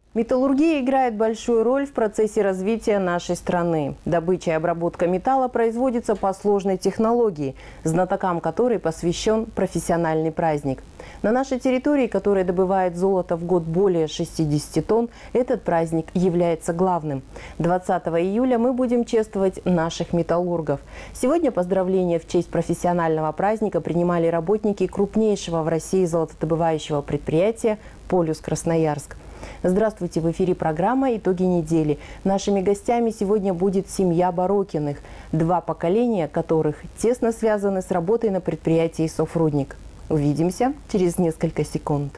Металлургия играет большую роль в процессе развития нашей страны. Добыча и обработка металла производится по сложной технологии, знатокам которой посвящен профессиональный праздник. На нашей территории, которая добывает золото в год более 60 тонн, этот праздник является главным. 20 июля мы будем чествовать наших металлургов. Сегодня поздравления в честь профессионального праздника принимали работники крупнейшего в России золотодобывающего предприятия «Полюс Красноярск». Здравствуйте! В эфире программа «Итоги недели». Нашими гостями сегодня будет семья Барокиных, два поколения которых тесно связаны с работой на предприятии «Софрудник». Увидимся через несколько секунд.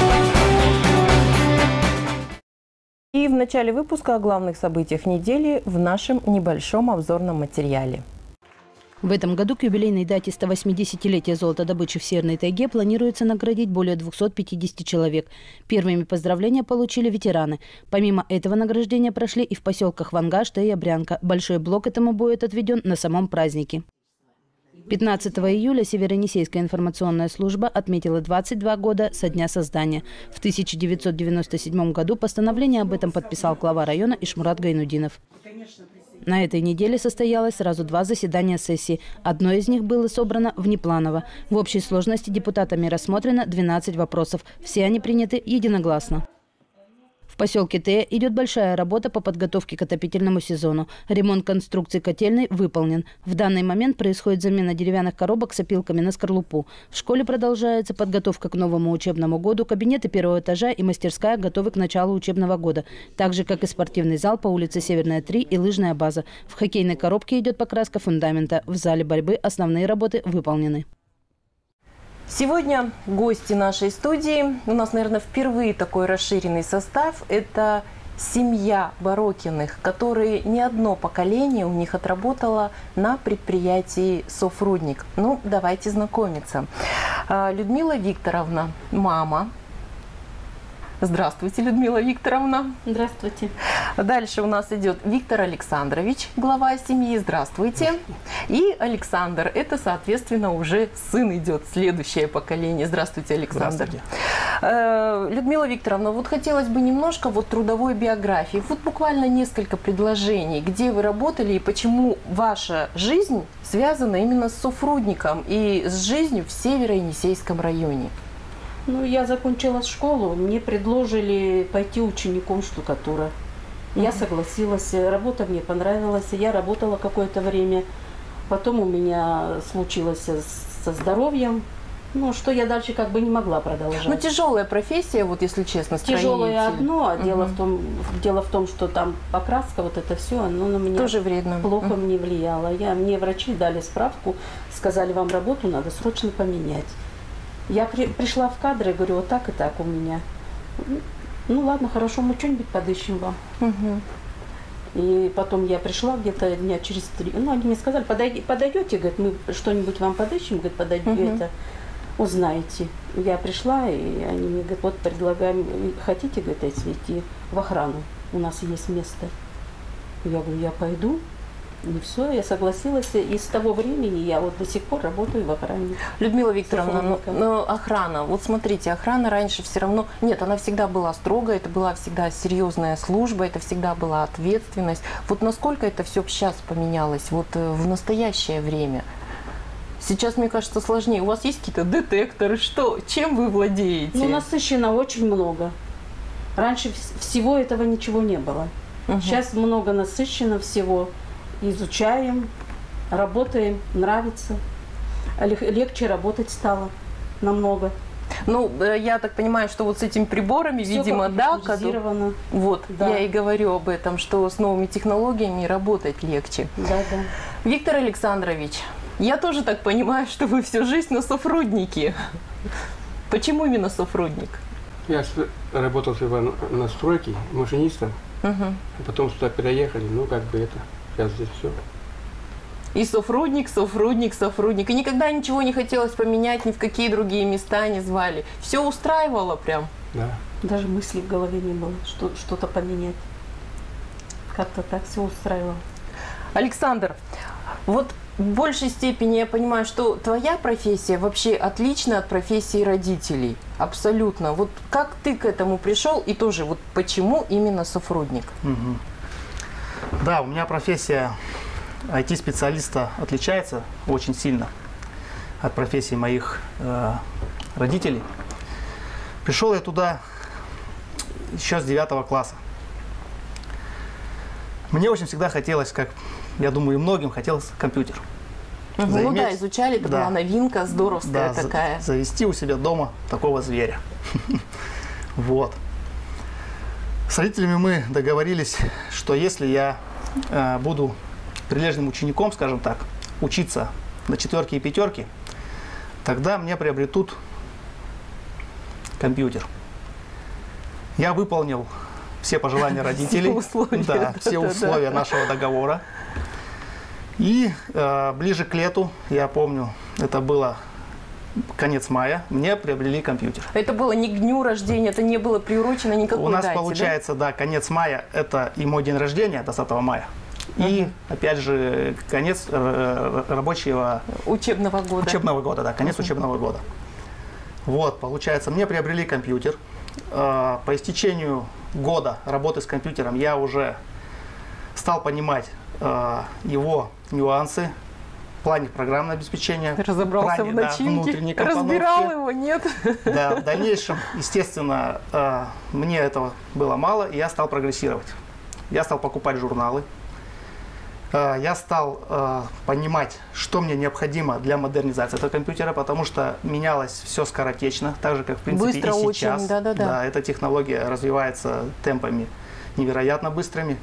И в начале выпуска о главных событиях недели в нашем небольшом обзорном материале. В этом году к юбилейной дате 180-летия золотодобычи в Северной тайге планируется наградить более 250 человек. Первыми поздравления получили ветераны. Помимо этого награждения прошли и в поселках Вангашта и Обрянка. Большой блок этому будет отведен на самом празднике. 15 июля Северо-Енисейская информационная служба отметила 22 года со дня создания. В 1997 году постановление об этом подписал глава района Ишмурат Гайнудинов. На этой неделе состоялось сразу два заседания сессии. Одно из них было собрано внепланово. В общей сложности депутатами рассмотрено 12 вопросов. Все они приняты единогласно. В поселке Тея идет большая работа по подготовке к отопительному сезону. Ремонт конструкции котельной выполнен. В данный момент происходит замена деревянных коробок с опилками на скорлупу. В школе продолжается подготовка к новому учебному году. Кабинеты первого этажа и мастерская готовы к началу учебного года. Так же, как и спортивный зал по улице Северная, 3 и лыжная база. В хоккейной коробке идет покраска фундамента. В зале борьбы основные работы выполнены. Сегодня гости нашей студии. У нас, наверное, впервые такой расширенный состав. Это семья Барокиных, которые не одно поколение у них отработало на предприятии «Софрудник». Ну, давайте знакомиться. Людмила Викторовна, мама. Здравствуйте, Людмила Викторовна. Здравствуйте. Дальше у нас идет Виктор Александрович, глава семьи. Здравствуйте. И Александр. Это, соответственно, уже сын идет, следующее поколение. Здравствуйте, Александр. Здравствуйте. Людмила Викторовна, вот хотелось бы немножко трудовой биографии. Вот буквально несколько предложений, где вы работали и почему ваша жизнь связана именно с Софрудником и с жизнью в Северо-Енисейском районе. Ну, я закончила школу, мне предложили пойти учеником штукатура. Я согласилась, работа мне понравилась, я работала какое-то время. Потом у меня случилось со здоровьем, ну, что я дальше как бы не могла продолжать. Ну, тяжелая профессия, вот если честно, тяжелое одно, а дело в том, что там покраска, вот это все, оно на меня тоже вредно. Плохо мне влияло. Мне врачи дали справку, сказали, вам работу надо срочно поменять. Я пришла в кадры, говорю, вот так и так у меня. Ну ладно, хорошо, мы что-нибудь подыщем вам. И потом я пришла где-то дня через 3. Ну, они мне сказали, подойдете, говорит, мы что-нибудь вам подыщем, говорит, подойдете, узнаете. Я пришла, и они мне говорят, вот предлагаем, хотите, говорит, если идти в охрану, у нас есть место. Я говорю, я пойду. И все, я согласилась. И с того времени я вот до сих пор работаю в охране. Людмила Викторовна, но охрана, вот смотрите, охрана раньше все равно... Нет, она всегда была строгая, это была всегда серьезная служба, это всегда была ответственность. Вот насколько это все сейчас поменялось, вот в настоящее время? Сейчас, мне кажется, сложнее. У вас есть какие-то детекторы? Что? Чем вы владеете? Ну, насыщенно очень много. Раньше всего этого ничего не было. Сейчас много насыщенно всего. Изучаем, работаем, нравится. Легче работать стало намного. Ну, я так понимаю, что вот с этими приборами, все видимо, да, вот, да. Я и говорю об этом, что с новыми технологиями работать легче. Да. Виктор Александрович, я тоже так понимаю, что вы всю жизнь на Софруднике. Почему именно Софрудник? Я работал на стройке машинистом, а потом сюда переехали, ну, как бы это... Сейчас здесь все. И Софрудник. И никогда ничего не хотелось поменять, ни в какие другие места не звали. Все устраивало прям? Да. Даже мысли в голове не было, что-то поменять. Как-то так все устраивало. Александр, вот в большей степени я понимаю, что твоя профессия вообще отлична от профессии родителей. Абсолютно. Вот как ты к этому пришел и тоже вот почему именно софрудник? Да, у меня профессия IT-специалиста отличается очень сильно от профессии моих родителей. Пришел я туда еще с 9 класса. Мне очень всегда хотелось, как я думаю, и многим хотелось компьютер. Ну да, изучали, это была новинка здоровская такая. Завести у себя дома такого зверя. Вот. С родителями мы договорились, что если я буду прилежным учеником, скажем так, учиться на 4 и 5, тогда мне приобретут компьютер. Я выполнил все пожелания родителей, все условия нашего договора. И ближе к лету, я помню, это было конец мая, мне приобрели компьютер. Это было не к дню рождения, это не было приурочено никакой У нас дате, получается, да, конец мая, это и мой день рождения, 20 мая. И, опять же, конец рабочего... Учебного года. Учебного года, да, конец учебного года. Вот, получается, мне приобрели компьютер. По истечению года работы с компьютером я уже стал понимать его нюансы в плане программного обеспечения. Разобрался в начинке, разбирал его, нет? Да, в дальнейшем, естественно, мне этого было мало, и я стал прогрессировать. Я стал покупать журналы. Я стал понимать, что мне необходимо для модернизации этого компьютера, потому что менялось все скоротечно, так же, как, в принципе, быстро и сейчас. Очень, да. Да, эта технология развивается темпами невероятно быстрыми.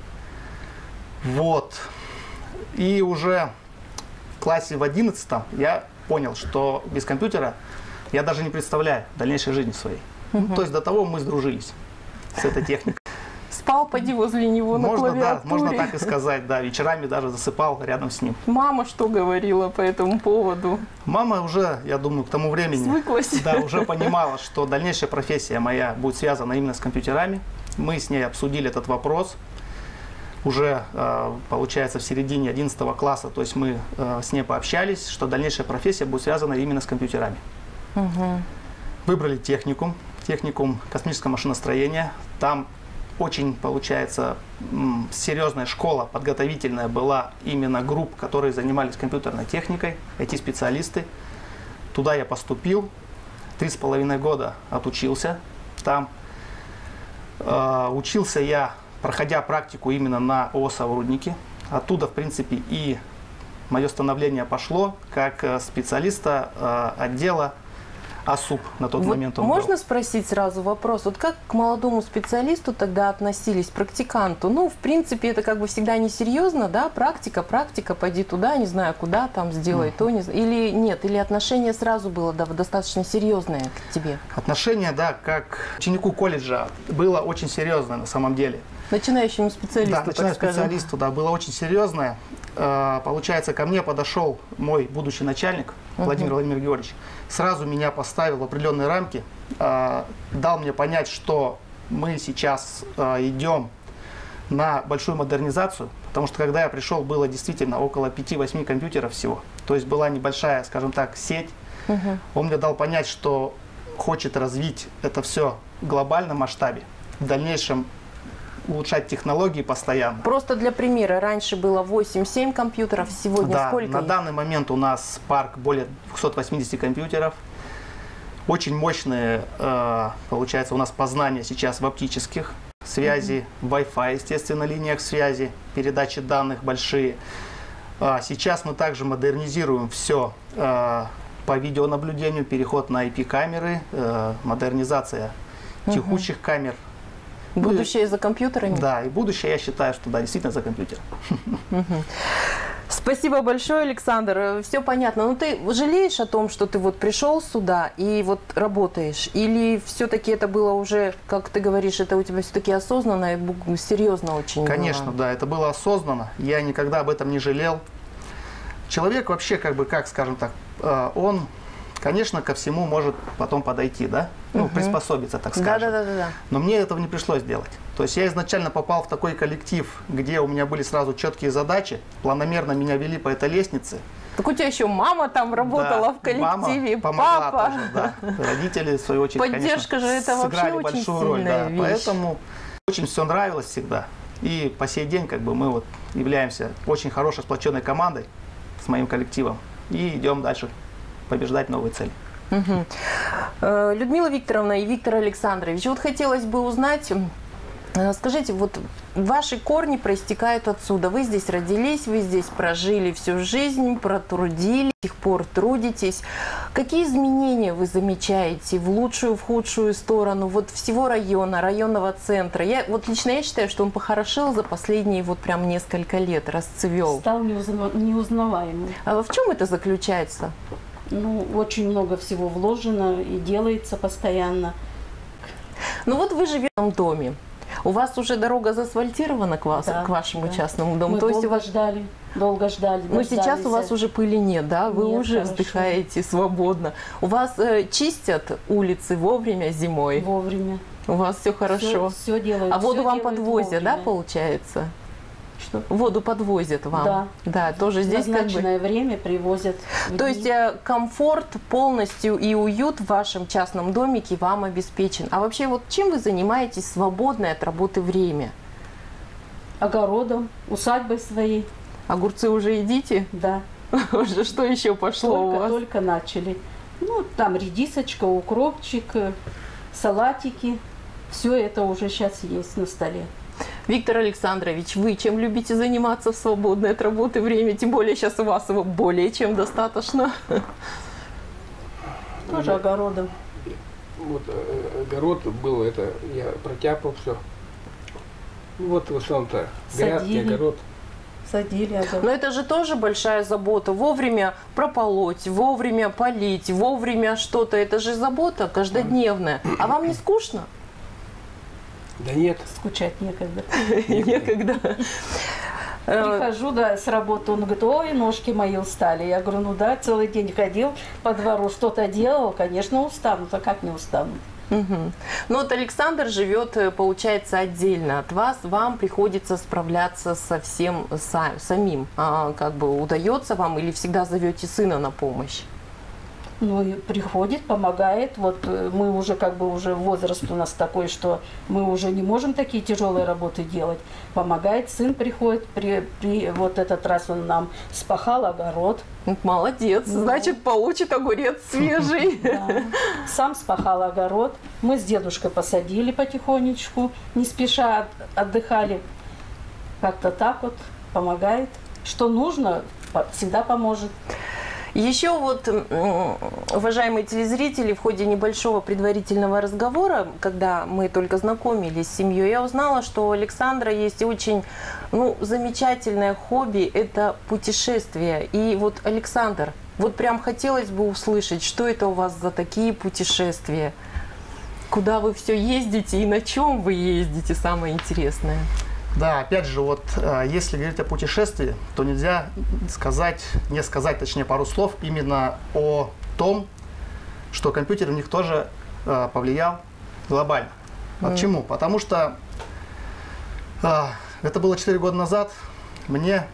Вот. И уже в классе в 11 я понял, что без компьютера я даже не представляю дальнейшей жизни своей. То есть до того мы сдружились с этой техникой. Спал, поди возле него на клавиатуре. Да, можно так и сказать, да. Вечерами даже засыпал рядом с ним. Мама что говорила по этому поводу? Мама уже, я думаю, к тому времени... Свыклась. Да, уже понимала, что дальнейшая профессия моя будет связана именно с компьютерами. Мы с ней обсудили этот вопрос. Уже, получается, в середине 11 класса, то есть мы с ней пообщались, что дальнейшая профессия будет связана именно с компьютерами. Выбрали техникум космического машиностроения. Там очень, получается, серьезная школа подготовительная была именно групп, которые занимались компьютерной техникой, IT-специалисты. Туда я поступил, 3,5 года отучился там. Учился я, проходя практику именно на ООО «Соврудники». Оттуда, в принципе, и мое становление пошло как специалиста отдела АСУП на тот момент. Можно спросить сразу вопрос? Вот как к молодому специалисту тогда относились, практиканту? Ну, в принципе, это как бы всегда несерьезно, да? Практика, пойди туда, не знаю куда, там сделай то, не знаю. Или нет? Или отношение сразу было достаточно серьезное к тебе? Отношение, да, как к ученику колледжа было очень серьезное на самом деле. Начинающему специалисту, да, начинающему специалисту, да, было очень серьезное. Получается, ко мне подошел мой будущий начальник, Владимир Георгиевич, сразу меня поставил в определенные рамки, дал мне понять, что мы сейчас идем на большую модернизацию, потому что когда я пришел, было действительно около 5-8 компьютеров всего, то есть была небольшая, скажем так, сеть. Он мне дал понять, что хочет развить это все в глобальном масштабе, в дальнейшем улучшать технологии постоянно. Просто для примера, раньше было 8-7 компьютеров, сегодня сколько? На данный момент у нас парк более 280 компьютеров. Очень мощные, получается, у нас познания сейчас в оптических связи, Wi-Fi, естественно, линиях связи, передачи данных большие. Сейчас мы также модернизируем все по видеонаблюдению, переход на IP-камеры, модернизация текущих камер. Будущее за компьютерами? Да, и будущее, я считаю, что да, действительно за компьютером. Спасибо большое, Александр. Все понятно. Но ты жалеешь о том, что ты вот пришел сюда и вот работаешь? Или все-таки это было уже, как ты говоришь, это у тебя все-таки осознанно и серьезно очень? Конечно, да, это было осознанно. Я никогда об этом не жалел. Человек вообще, как скажем так, он, конечно, ко всему может потом подойти, да? Ну, приспособиться, так скажем. Да. Но мне этого не пришлось делать. То есть я изначально попал в такой коллектив, где у меня были сразу четкие задачи, планомерно меня вели по этой лестнице. Так у тебя еще мама там работала, да, в коллективе, мама помогла папа. Тоже, да. Родители, в свою очередь, поддержка, конечно, же это сыграли вообще большую очень роль. Да. Вещь. Поэтому очень все нравилось всегда. И по сей день как бы мы вот являемся очень хорошей сплоченной командой с моим коллективом. И идем дальше побеждать новые цели. Угу. Людмила Викторовна и Виктор Александрович, вот хотелось бы узнать, скажите, вот ваши корни проистекают отсюда. Вы здесь родились, вы здесь прожили всю жизнь, протрудились, до сих пор трудитесь. Какие изменения вы замечаете в лучшую, в худшую сторону вот всего района, районного центра? Лично я считаю, что он похорошел за последние вот прям несколько лет, расцвел. Стал неузнаваемым. А в чем это заключается? Ну, очень много всего вложено и делается постоянно. Ну вот вы живете в этом доме. У вас уже дорога заасфальтирована к вашему частному дому? Мы долго ждали. Но сейчас у вас уже пыли нет, да? Вы нет, уже хорошо. Вздыхаете свободно. У вас чистят улицы вовремя зимой? Вовремя. У вас все хорошо? Все делают. А воду вам подвозят, да, получается? Что? Воду подвозят вам? Да. Да, тоже здесь в назначенное время привозят. То есть комфорт полностью и уют в вашем частном домике вам обеспечен. А вообще вот чем вы занимаетесь в свободное от работы время? Огородом, усадьбой своей. Огурцы уже едите? Да. Уже что еще пошло у вас? Только начали. Ну, там редисочка, укропчик, салатики. Все это уже сейчас есть на столе. Виктор Александрович, вы чем любите заниматься в свободное от работы время? Тем более сейчас у вас его более чем достаточно. Тоже огородом. Вот огород был, это я протяпал все. Вот в основном-то грядки, огород. Садили огород. Но это же тоже большая забота. Вовремя прополоть, вовремя полить, вовремя что-то. Это же забота каждодневная. А вам не скучно? Да нет. Скучать некогда. Некогда. Прихожу, да, с работы, он говорит, ой, ножки мои устали. Я говорю, ну да, целый день ходил по двору, что-то делал, конечно, устанут, а как не устанут? Угу. Ну вот Александр живет, получается, отдельно от вас, вам приходится справляться со всем самим. Как бы удается вам или всегда зовете сына на помощь? Ну и приходит, помогает. Вот мы уже как бы уже возраст у нас такой, что мы уже не можем такие тяжелые работы делать. Помогает, сын приходит. Вот этот раз он нам спахал огород. Молодец, значит получит огурец свежий. Да. Сам спахал огород. Мы с дедушкой посадили потихонечку, не спеша отдыхали. Как-то так вот помогает. Что нужно, всегда поможет. Еще вот, уважаемые телезрители, в ходе небольшого предварительного разговора, когда мы только знакомились с семьей, я узнала, что у Александра есть очень замечательное хобби – это путешествия. И вот, Александр, вот прям хотелось бы услышать, что это у вас за такие путешествия? Куда вы все ездите и на чем вы ездите, самое интересное? Да, опять же, вот если говорить о путешествии, то нельзя не сказать, точнее, пару слов именно о том, что компьютер в них тоже повлиял глобально. Почему? Потому что это было 4 года назад, мне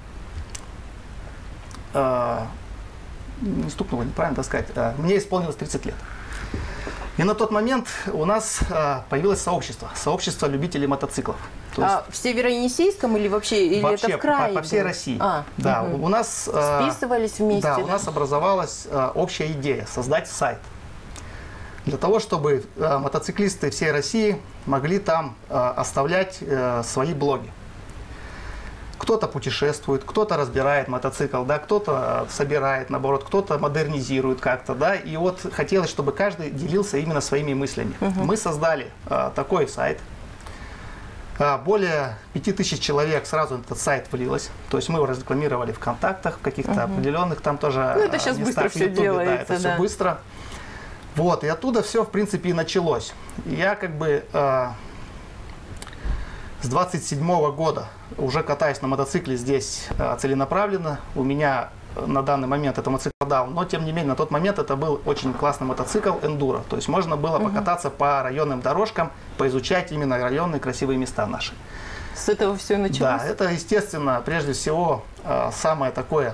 не стукнуло, неправильно сказать, мне исполнилось 30 лет. И на тот момент у нас появилось сообщество любителей мотоциклов. В Северо-Енисейском или вообще это в крае? По всей России. Да, у нас списывались вместе. Да, у нас образовалась общая идея создать сайт для того, чтобы мотоциклисты всей России могли там оставлять свои блоги. Кто-то путешествует, кто-то разбирает мотоцикл, да, кто-то собирает, наоборот, кто-то модернизирует как-то, да, и вот хотелось, чтобы каждый делился именно своими мыслями. Мы создали такой сайт. Более 5000 человек сразу на этот сайт влилось, то есть мы его разрекламировали в контактах, в каких-то определенных там тоже это сейчас быстро все YouTube, делается, да, это все быстро. Вот, и оттуда все, в принципе, и началось. Я как бы с 27-го года уже катаюсь на мотоцикле здесь целенаправленно. У меня на данный момент это мотоцикл дал, но тем не менее на тот момент это был очень классный мотоцикл эндуро. То есть можно было покататься по районным дорожкам, поизучать именно районные красивые места наши. С этого все началось? Да, это, естественно, прежде всего самое такое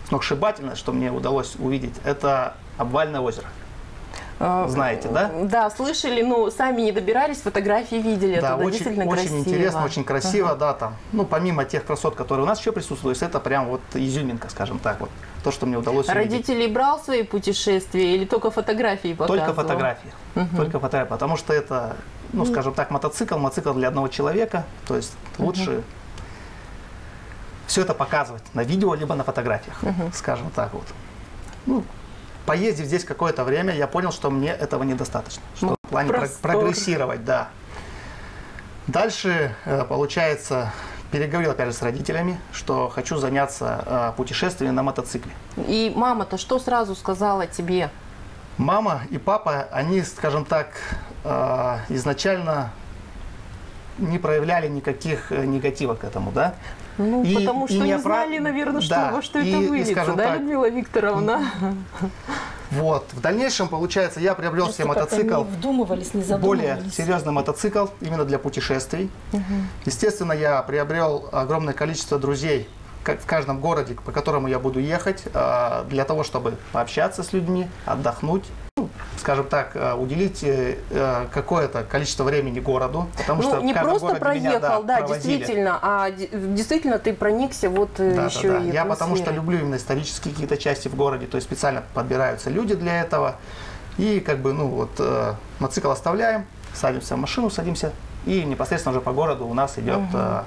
сногсшибательное, что мне удалось увидеть, это обвальное озеро. Знаете, да? Да, слышали, но сами не добирались, фотографии видели. Да, это очень, действительно очень красиво. интересно, очень красиво, да, там. Ну, помимо тех красот, которые у нас еще присутствуют, это прям вот изюминка, скажем так, вот то, что мне удалось увидеть. Родителей брал в свои путешествия или только фотографии показывал? Только фотографии. Только фотографии, потому что это, ну, скажем так, мотоцикл для одного человека, то есть лучше все это показывать на видео, либо на фотографиях, скажем так вот. Ну, поездив здесь какое-то время, я понял, что мне этого недостаточно, что в плане прогрессировать, да. Дальше, получается, переговорил опять же с родителями, что хочу заняться путешествием на мотоцикле. И мама-то что сразу сказала тебе? Мама и папа, они, скажем так, изначально не проявляли никаких негативов к этому, да? Ну, потому что не знали, наверное, во что это выльется, да, Людмила Викторовна? Вот. В дальнейшем, получается, я приобрел себе мотоцикл, более серьезный мотоцикл, именно для путешествий. Естественно, я приобрел огромное количество друзей в каждом городе, по которому я буду ехать, для того, чтобы пообщаться с людьми, отдохнуть. Скажем так, уделить какое-то количество времени городу, потому что не просто проехал, меня, действительно, а действительно ты проникся вот еще и я потому что люблю именно исторические какие-то части в городе, то есть специально подбираются люди для этого, и как бы, ну вот, мотоцикл оставляем, садимся в машину, садимся, и непосредственно уже по городу у нас идет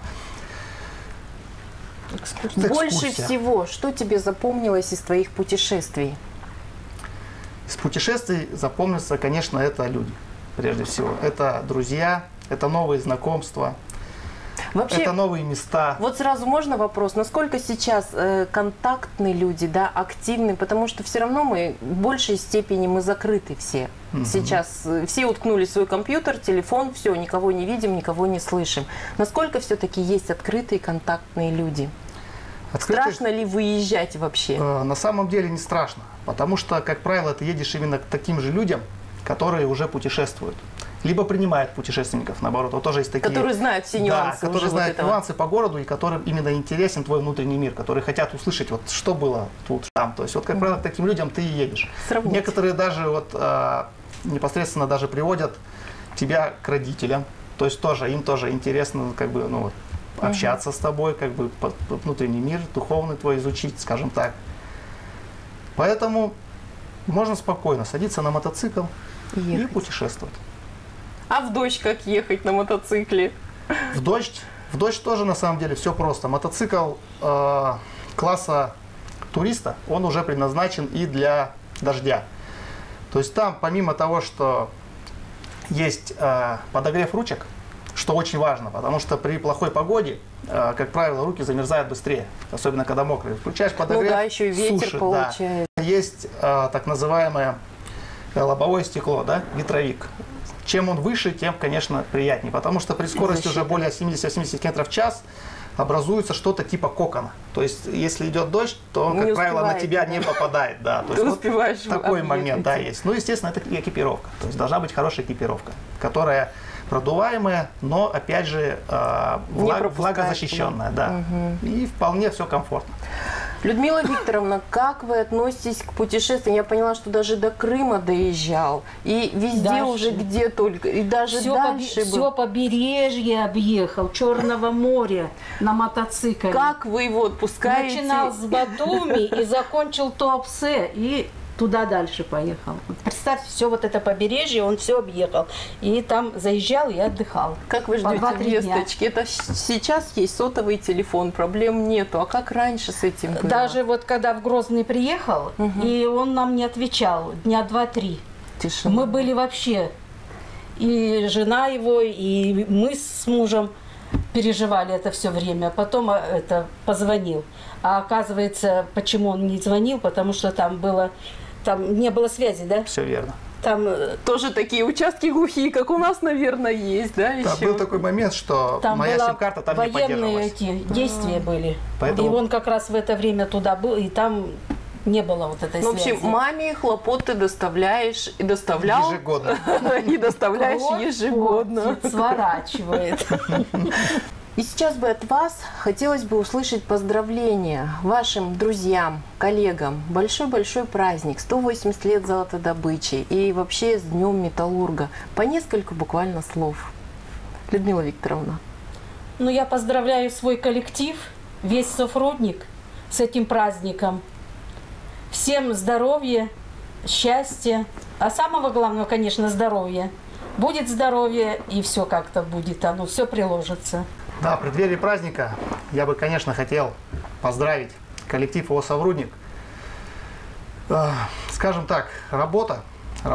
экскурсия. Больше всего, что тебе запомнилось из твоих путешествий? Из путешествий запомнится, конечно, это люди, прежде всего. Это друзья, это новые знакомства, вообще, это новые места. Вот сразу можно вопрос, насколько сейчас контактны люди, да, активны, потому что все равно мы в большей степени мы закрыты все. Сейчас все уткнули в свой компьютер, телефон, все, никого не видим, никого не слышим. Насколько все-таки есть открытые контактные люди? Страшно ли выезжать вообще? На самом деле не страшно, потому что, как правило, ты едешь именно к таким же людям, которые уже путешествуют. Либо принимают путешественников, наоборот. Вот тоже есть такие, которые знают все нюансы. Да, которые знают нюансы по городу и которым именно интересен твой внутренний мир, которые хотят услышать, вот что было тут, там. То есть, вот, как правило, к таким людям ты и едешь. Сравнить. Некоторые даже вот, непосредственно даже приводят тебя к родителям. То есть тоже, им тоже интересно, как бы, ну вот, общаться с тобой, как бы внутренний мир, духовный твой изучить, скажем так. Поэтому можно спокойно садиться на мотоцикл и путешествовать. А в дождь как ехать на мотоцикле? В дождь тоже на самом деле все просто. Мотоцикл класса туриста, он уже предназначен и для дождя. То есть там, помимо того, что есть подогрев ручек, что очень важно, потому что при плохой погоде, как правило, руки замерзают быстрее, особенно когда мокрые. Включаешь подогрев, ну да, еще и ветер сушит, получается. Да. Есть так называемое лобовое стекло, да, ветровик. Чем он выше, тем, конечно, приятнее, потому что при скорости уже более 70-80 км в час образуется что-то типа кокона. То есть, если идет дождь, то он, как правило, на тебя не попадает. Да. То есть, вот такой момент, да, есть. Ну, естественно, это экипировка. То есть, должна быть хорошая экипировка, которая продуваемая, но, опять же, влагозащищенная. Да. И вполне все комфортно. Людмила Викторовна, как вы относитесь к путешествиям? Я поняла, что даже до Крыма доезжал. И везде дальше. Уже где только. И даже все дальше все побережье объехал, Черного моря на мотоцикле. Как вы его отпускаете? Начинал с Батуми и закончил Туапсе. И туда дальше поехал. Представьте, все вот это побережье, он все объехал. И там заезжал и отдыхал. Как вы ждете весточки? Это сейчас есть сотовый телефон, проблем нету. А как раньше с этим было? Даже вот когда в Грозный приехал, и он нам не отвечал дня 2-3. Тишина. Мы были вообще, и жена его, и мы с мужем переживали это все время. Потом позвонил. А оказывается, почему он не звонил? Потому что там не было связи, да? Все верно. Там тоже такие участки глухие, как у нас, наверное, есть, да? Там был такой момент, что там моя сим-карта там не поддерживалась. Военные эти действия были. Поэтому... И он как раз в это время туда был, и там не было вот этой связи. В общем, маме хлопоты доставляешь и доставлял. Ежегодно. И доставляешь ежегодно. Сворачивает. И сейчас бы от вас хотелось бы услышать поздравления вашим друзьям, коллегам. Большой-большой праздник, 180 лет золотодобычи и вообще с Днем Металлурга. По несколько буквально слов. Людмила Викторовна. Ну, я поздравляю свой коллектив, весь Софродник с этим праздником. Всем здоровья, счастья, а самого главного, конечно, здоровья. Будет здоровье, и все как-то будет, оно все приложится. Да, в преддверии праздника я бы, конечно, хотел поздравить коллектив ООО «Софродник». Скажем так, работа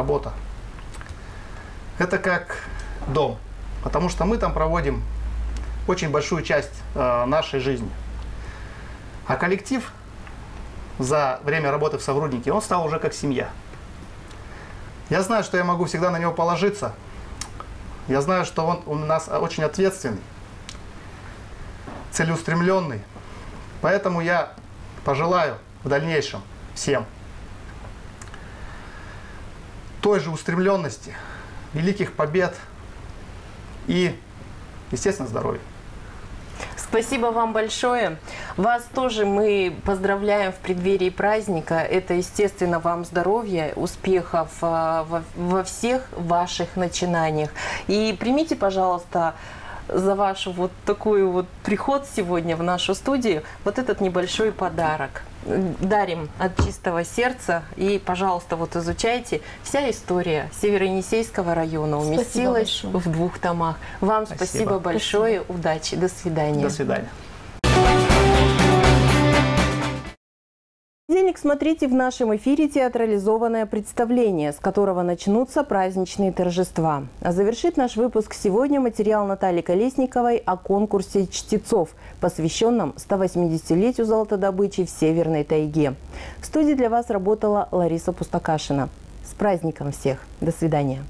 – это как дом, потому что мы там проводим очень большую часть нашей жизни. А коллектив за время работы в «Софроднике», он стал уже как семья. Я знаю, что я могу всегда на него положиться. Я знаю, что он у нас очень ответственный, целеустремленный. Поэтому я пожелаю в дальнейшем всем той же устремленности, великих побед и, естественно, здоровья. Спасибо вам большое. Вас тоже мы поздравляем в преддверии праздника. Это, естественно, вам здоровья, успехов во всех ваших начинаниях. И примите, пожалуйста, за ваш вот такой вот приход сегодня в нашу студию вот этот небольшой подарок. Дарим от чистого сердца. И, пожалуйста, вот изучайте. Вся история Северо-Енисейского района уместилась в 2 томах. Вам спасибо большое. Удачи. До свидания. До свидания. Понедельник смотрите в нашем эфире театрализованное представление, с которого начнутся праздничные торжества. А завершит наш выпуск сегодня материал Натальи Колесниковой о конкурсе чтецов, посвященном 180-летию золотодобычи в Северной тайге. В студии для вас работала Лариса Пустакашина. С праздником всех! До свидания!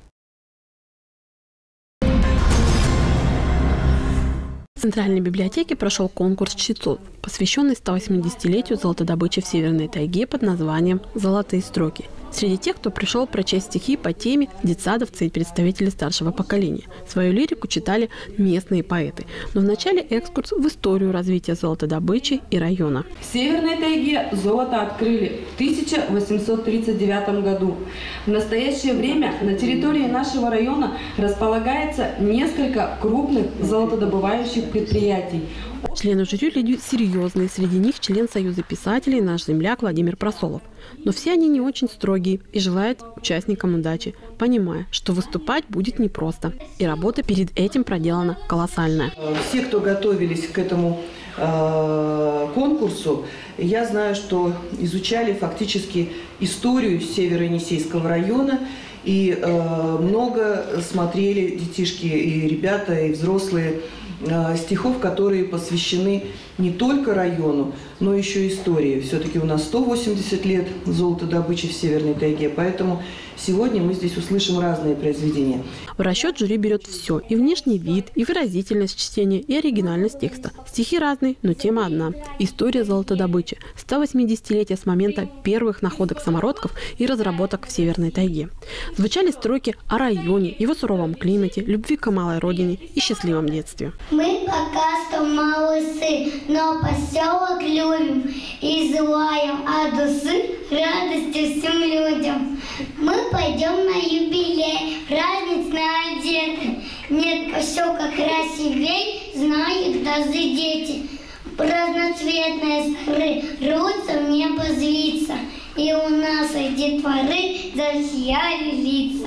В Центральной библиотеке прошел конкурс чтецов, посвященный 180-летию золотодобычи в Северной тайге под названием «Золотые строки». Среди тех, кто пришел прочесть стихи по теме, детсадовцы и представители старшего поколения. Свою лирику читали местные поэты. Но вначале экскурс в историю развития золотодобычи и района. В Северной тайге золото открыли в 1839 году. В настоящее время на территории нашего района располагается несколько крупных золотодобывающих предприятий. Члены жюри люди серьезные, среди них член Союза писателей, наш земляк Владимир Просолов. Но все они не очень строгие и желают участникам удачи, понимая, что выступать будет непросто. И работа перед этим проделана колоссальная. Все, кто готовились к этому конкурсу, я знаю, что изучали фактически историю Северо-Енисейского района. И много смотрели детишки и ребята, и взрослые стихов, которые посвящены не только району, но еще и истории. Все-таки у нас 180 лет золотодобычи в Северной тайге, поэтому сегодня мы здесь услышим разные произведения. В расчет жюри берет все – и внешний вид, и выразительность чтения, и оригинальность текста. Стихи разные, но тема одна – история золотодобычи, 180-летие с момента первых находок самородков и разработок в Северной тайге. Звучали строки о районе, его суровом климате, любви к малой родине и счастливом детстве. Мы пока что малысы, но поселок любим и желаем от души радости всем людям. Мы пойдем на юбилей, празднично одеты. Нет поселка красивей, знают даже дети. Разноцветные сыры рвутся в небо звиться, и у нашей детворы засияли лица.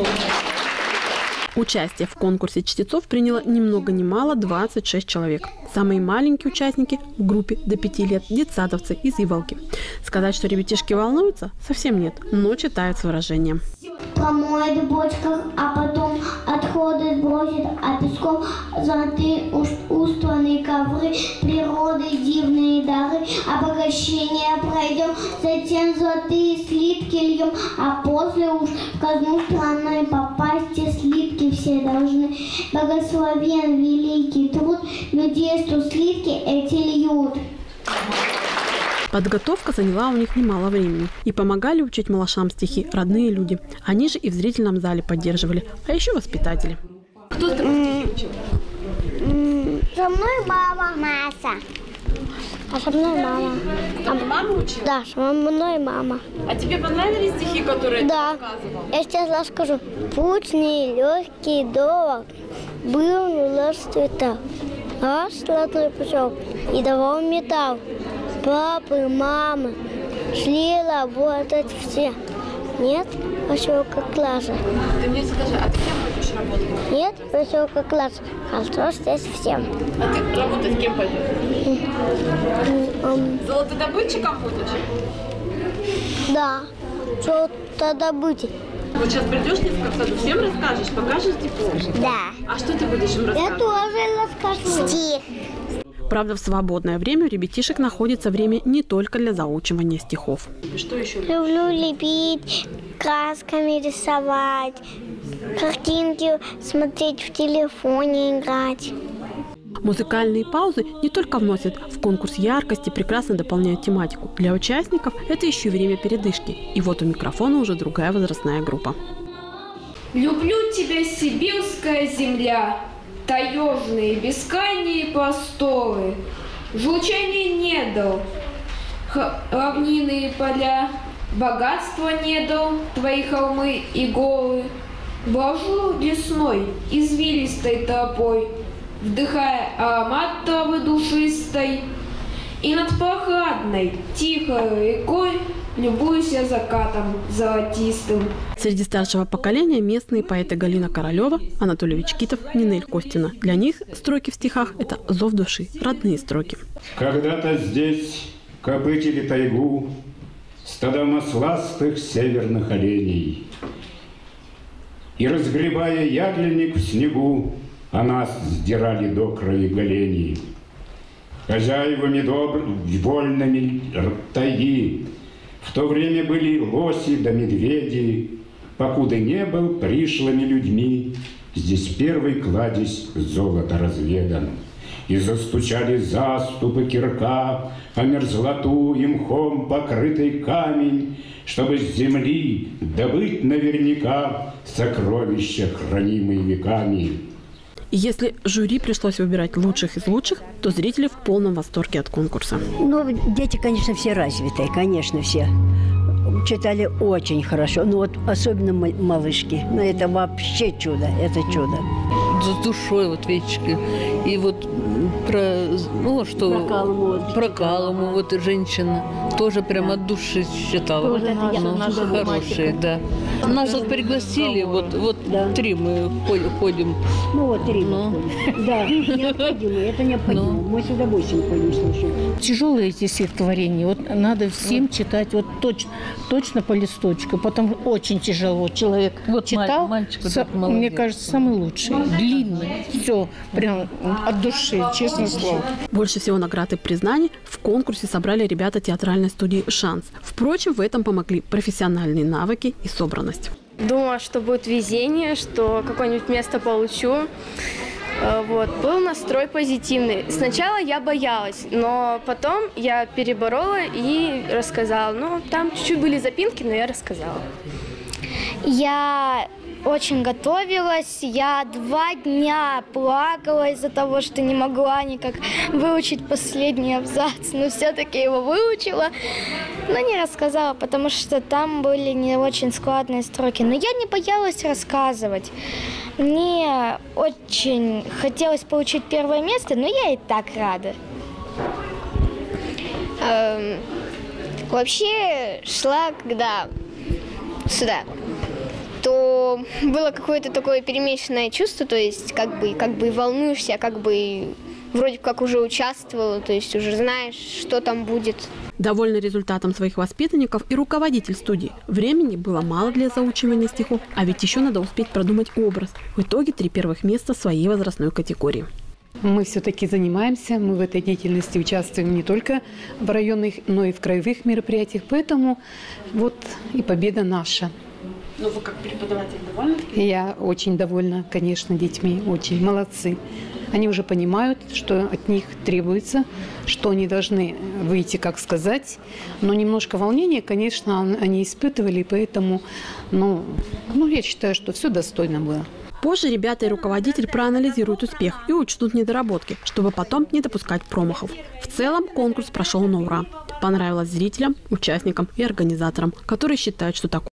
Участие в конкурсе чтецов приняло ни много ни мало 26 человек. Самые маленькие участники в группе до 5 лет – детсадовцы из Иволги. Сказать, что ребятишки волнуются, совсем нет, но читают с выражением. Помоет в бочках, а потом отходы сбросит, а песком золотые устланные ковры, природы дивные дары, обогащение пройдем, затем золотые слитки льем, а после уж в казну страной попасть те слитки все должны. Благословен великий труд людей, что слитки эти льют. Подготовка заняла у них немало времени. И помогали учить малышам стихи родные люди. Они же и в зрительном зале поддерживали, а еще воспитатели. Кто такой стихи учил? со мной мама. Маса. А со мной мама. Там мама учила? Да, со мной мама. А тебе понравились стихи, которые ты рассказывал? Я сейчас расскажу. Путь нелегкий, долг, был не цвета. Наш золотой пучок и давал металл. Папы, мамы шли работать все. Нет поселка класса. Ты мне скажи, а ты кем будешь работать? Нет поселка класса. Хорошо здесь всем. А ты работать кем пойдешь? Золотодобытчиком будешь? Да, золотодобытчик. Вот сейчас придешь, как-то всем расскажешь, покажешь диплом? Да. А что ты будешь им рассказывать? Я тоже расскажу. Стих. Правда, в свободное время у ребятишек находится время не только для заучивания стихов. Что еще? Люблю лепить, красками рисовать, картинки смотреть в телефоне, играть. Музыкальные паузы не только вносят в конкурс яркость и прекрасно дополняют тематику. Для участников это еще и время передышки. И вот у микрофона уже другая возрастная группа. Люблю тебя, сибирская земля, таежные бескрайние просторы, журчание недр, равнины и поля, богатства недр, твои холмы и горы. Брожу лесной, извилистой тропой, вдыхая аромат травы душистой, и над прохладной, тихой рекой любуюсь я закатом золотистым. Среди старшего поколения местные поэты Галина Королева, Анатолий Вичкитов, Нинель Костина. Для них строки в стихах – это зов души, родные строки. Когда-то здесь копытили тайгу стада масластых северных оленей. И, разгребая яблоник в снегу, а нас сдирали до края голеней. Хозяевами вольными тайги в то время были лоси да медведи, покуда не был пришлыми людьми, здесь первый кладезь золота разведан. И застучали заступы кирка, а мерзлоту и мхом покрытый камень, чтобы с земли добыть наверняка сокровища, хранимые веками. И если жюри пришлось выбирать лучших из лучших, то зрители в полном восторге от конкурса. Ну, дети, конечно, все развитые, конечно, все. Читали очень хорошо, ну вот особенно малышки. Ну, это вообще чудо, это чудо. С душой, вот, видите, и вот про, ну, что... Про Калыму, вот, женщина, тоже прямо от души читала. Тоже наша хорошие, да. Нас вот пригласили, вот да. 3 мы ходим. Ну, вот 3 мы ходим. Да, необходимо, это необходимо. Мы с удовольствием ходим, слушаем. Тяжелые эти стихотворения, вот надо всем читать, вот точно по листочку, потом очень тяжело. Человек вот читал, мне кажется, самый лучший. Длинный, все, прям от души, честное слово. Больше всего наград и признаний в конкурсе собрали ребята театральной студии «Шанс». Впрочем, в этом помогли профессиональные навыки и собранность. Думала, что будет везение, что какое-нибудь место получу. Вот. Был настрой позитивный. Сначала я боялась, но потом я переборола и рассказала. Ну, там чуть-чуть были запинки, но я рассказала. Я очень готовилась. Я 2 дня плакала из-за того, что не могла никак выучить последний абзац. Но все-таки его выучила, но не рассказала, потому что там были не очень складные строки. Но я не боялась рассказывать. Мне очень хотелось получить 1 место, но я и так рада. Вообще шла, когда сюда, то было какое-то такое перемешанное чувство, то есть как бы волнуешься, как бы вроде как уже участвовала, то есть уже знаешь, что там будет. Довольный результатом своих воспитанников и руководитель студии. Времени было мало для заучивания стихов, а ведь еще надо успеть продумать образ. В итоге 3 первых места своей возрастной категории. Мы все-таки занимаемся, мы в этой деятельности участвуем не только в районных, но и в краевых мероприятиях, поэтому вот и победа наша. Ну, вы как преподаватель довольны? Я очень довольна, конечно, детьми, очень молодцы. Они уже понимают, что от них требуется, что они должны выйти, как сказать. Но немножко волнения, конечно, они испытывали, поэтому, я считаю, что все достойно было. Позже ребята и руководитель проанализируют успех и учтут недоработки, чтобы потом не допускать промахов. В целом конкурс прошел на ура. Понравилось зрителям, участникам и организаторам, которые считают, что такой